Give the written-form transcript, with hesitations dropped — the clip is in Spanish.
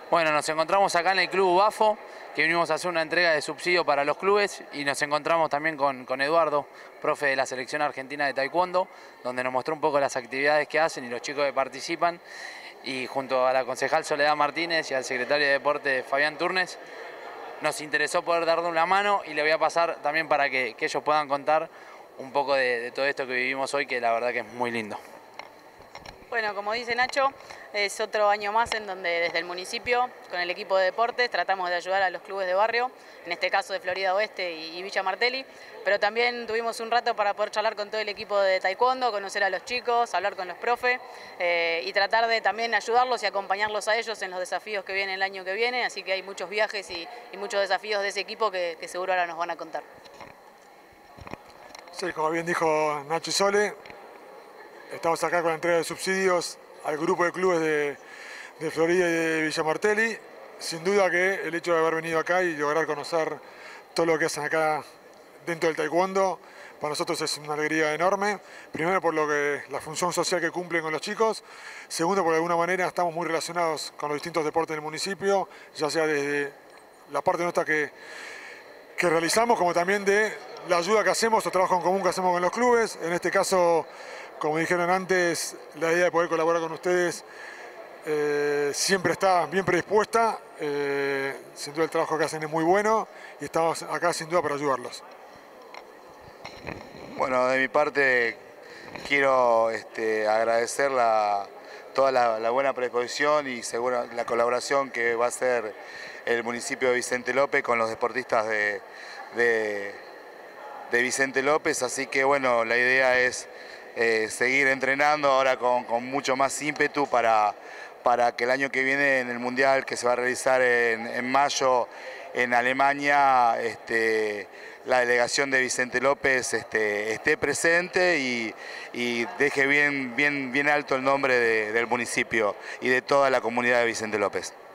Bueno, nos encontramos acá en el Club Bafo, que vinimos a hacer una entrega de subsidio para los clubes y nos encontramos también con Eduardo, profe de la selección argentina de taekwondo, donde nos mostró un poco las actividades que hacen y los chicos que participan. Y junto a la concejal Soledad Martínez y al secretario de Deporte Fabián Turnes, nos interesó poder darle una mano y le voy a pasar también para que ellos puedan contar un poco de todo esto que vivimos hoy, que la verdad que es muy lindo. Bueno, como dice Nacho, es otro año más en donde desde el municipio, con el equipo de deportes, tratamos de ayudar a los clubes de barrio, en este caso de Florida Oeste y Villa Martelli, pero también tuvimos un rato para poder charlar con todo el equipo de taekwondo, conocer a los chicos, hablar con los profes y tratar de también ayudarlos y acompañarlos a ellos en los desafíos que vienen el año que viene, así que hay muchos viajes y muchos desafíos de ese equipo que seguro ahora nos van a contar. Sí, como bien dijo Nacho y Sole, estamos acá con la entrega de subsidios al grupo de clubes de Florida y de Villa Martelli. Sin duda que el hecho de haber venido acá y lograr conocer todo lo que hacen acá dentro del taekwondo, para nosotros es una alegría enorme. Primero por la función social que cumplen con los chicos. Segundo, porque de alguna manera estamos muy relacionados con los distintos deportes del municipio, ya sea desde la parte nuestra que realizamos, como también de la ayuda que hacemos o trabajo en común que hacemos con los clubes. En este caso, como dijeron antes, la idea de poder colaborar con ustedes siempre está bien predispuesta. Sin duda el trabajo que hacen es muy bueno y estamos acá sin duda para ayudarlos. Bueno, de mi parte quiero agradecer toda la buena predisposición y seguro la colaboración que va a hacer el municipio de Vicente López con los deportistas de Vicente López, así que bueno, la idea es seguir entrenando ahora con mucho más ímpetu para que el año que viene en el Mundial que se va a realizar en mayo en Alemania, la delegación de Vicente López esté presente y deje bien alto el nombre del municipio y de toda la comunidad de Vicente López.